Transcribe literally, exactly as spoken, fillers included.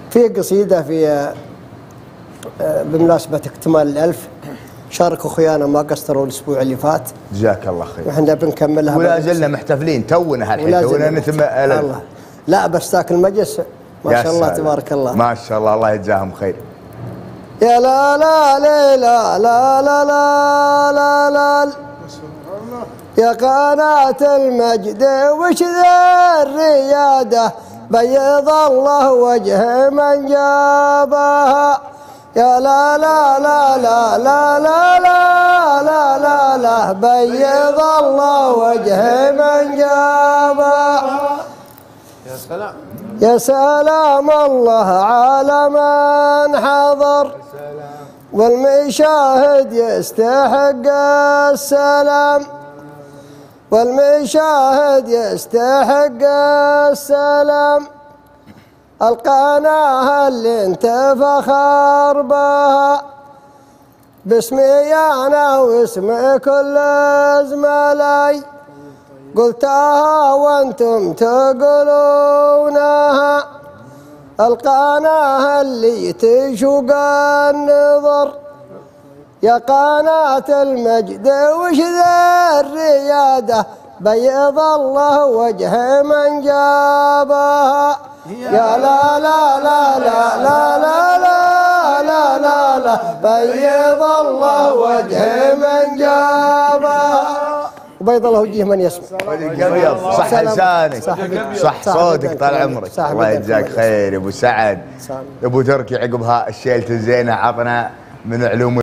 في قصيدة في بمناسبة اكتمال الألف شاركوا اخويانا ما قصروا الاسبوع اللي فات. جزاك الله خير. واحنا بنكملها ولا زلنا محتفلين تونا هالحين تونا نتم الله. لا بس ذاك المجلس ما شاء الله تبارك الله. ما شاء الله الله يجزاهم خير. يا لا لا لا لا لا لا لا لا لا يا قناة المجد وش ذا الريادة بيض الله وجه من جابها. يا لا لا لا لا لا لا لا لا لا لا بيض الله وجه من جابها. يا سلام يا سلام الله على من حضر والمشاهد يستحق السلام والمشاهد يستحق السلام. القناة اللي انت فخر بها باسمي انا واسم كل زملاي قلتها وانتم تقولونها. القناة اللي تشوق النظر يا قناة المجد وش ذا الريادة بيض الله وجه من جابها. يا لا لا لا لا لا لا لا لا لا لا بيض الله وجه من جابها وبيض الله وجه من يسمع. ابيض صح لسانك صح صوتك طال عمرك الله يجزاك خير يا ابو سعد. يا ابو تركي عقبها الشيلة الزينه عطنا من علوم